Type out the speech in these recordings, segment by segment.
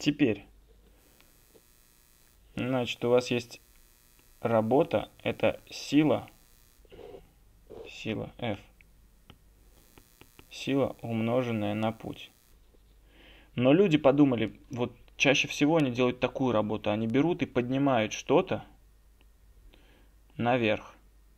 Теперь, значит, у вас есть работа, это сила F, сила, умноженная на путь. Но люди подумали, вот чаще всего они делают такую работу, они берут и поднимают что-то наверх.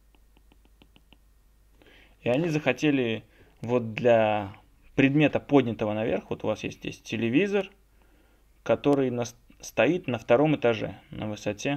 И они захотели вот для предмета, поднятого наверх, вот у вас есть здесь телевизор, который стоит на втором этаже на высоте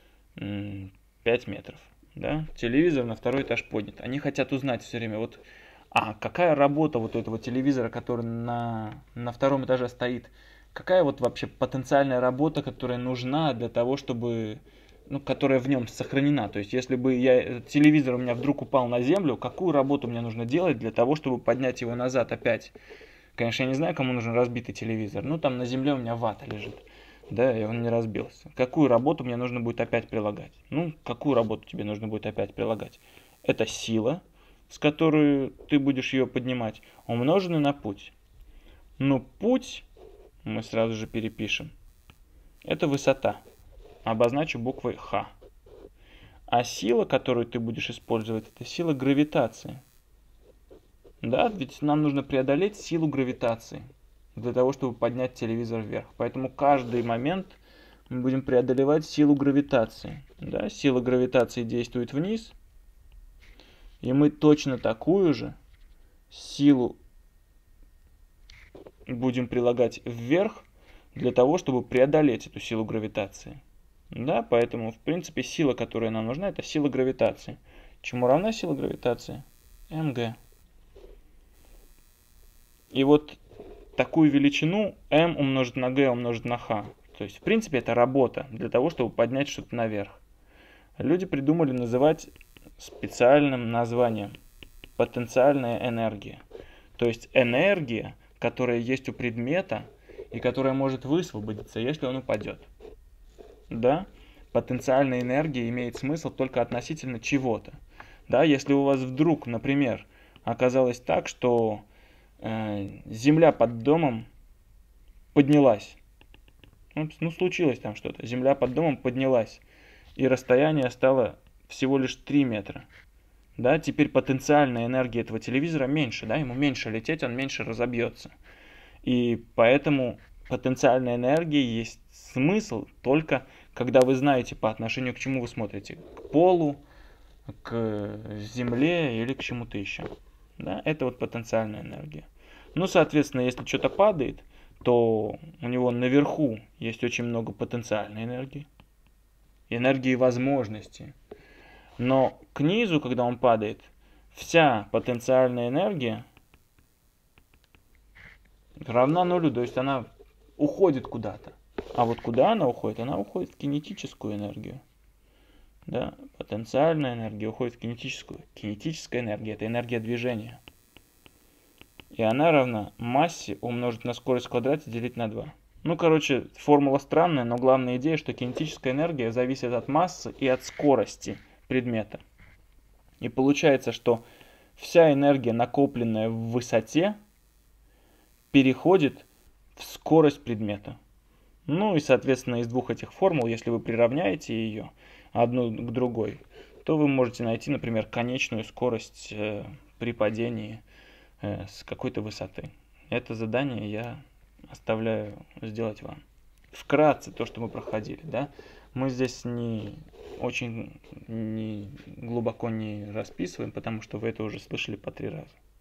5 метров. Да? Телевизор на второй этаж поднят. Они хотят узнать все время, вот, какая работа вот у этого телевизора, который на втором этаже стоит, какая вот вообще потенциальная работа, которая нужна для того, чтобы, которая в нем сохранена. То есть, если бы телевизор у меня вдруг упал на землю, какую работу мне нужно делать для того, чтобы поднять его назад опять? Конечно, я не знаю, кому нужен разбитый телевизор. Там на земле у меня вата лежит. Да, и он не разбился. Какую работу мне нужно будет опять прилагать? Какую работу тебе нужно будет опять прилагать? Это сила, с которой ты будешь ее поднимать, умноженную на путь. Путь мы сразу же перепишем. Это высота. Обозначу буквой Х. А сила, которую ты будешь использовать, это сила гравитации. Да, ведь нам нужно преодолеть силу гравитации для того, чтобы поднять телевизор вверх. Поэтому каждый момент мы будем преодолевать силу гравитации. Да, сила гравитации действует вниз, и мы точно такую же силу будем прилагать вверх для того, чтобы преодолеть эту силу гравитации. Да, поэтому, в принципе, сила, которая нам нужна, это сила гравитации. Чему равна сила гравитации? МГ. И вот такую величину m умножить на g умножить на h. То есть, в принципе, это работа для того, чтобы поднять что-то наверх. Люди придумали называть специальным названием потенциальная энергия. То есть энергия, которая есть у предмета и которая может высвободиться, если он упадет. Да? Потенциальная энергия имеет смысл только относительно чего-то. Да? Если у вас вдруг, например, оказалось так, что земля под домом поднялась. Случилось там что-то. Земля под домом поднялась. И расстояние стало всего лишь 3 метра. Да, теперь потенциальная энергия этого телевизора меньше. Да, ему меньше лететь, он меньше разобьется. И поэтому потенциальная энергия есть смысл только когда вы знаете, по отношению к чему вы смотрите. К полу, к земле или к чему-то еще. Да, это вот потенциальная энергия. Соответственно, если что-то падает, то у него наверху есть очень много потенциальной энергии, энергии возможностей. Но к низу, когда он падает, вся потенциальная энергия равна нулю, то есть она уходит куда-то. А вот куда она уходит? Она уходит в кинетическую энергию. Да, потенциальная энергия уходит в кинетическую. Кинетическая энергия – это энергия движения. И она равна массе умножить на скорость в квадрате делить на 2. Формула странная, но главная идея, что кинетическая энергия зависит от массы и от скорости предмета. И получается, что вся энергия, накопленная в высоте, переходит в скорость предмета. И, соответственно, из двух этих формул, если вы приравняете ее одну к другой, то вы можете найти, например, конечную скорость при падении с какой-то высоты. Это задание я оставляю сделать вам. Вкратце то, что мы проходили, да, мы здесь не глубоко не расписываем, потому что вы это уже слышали по 3 раза.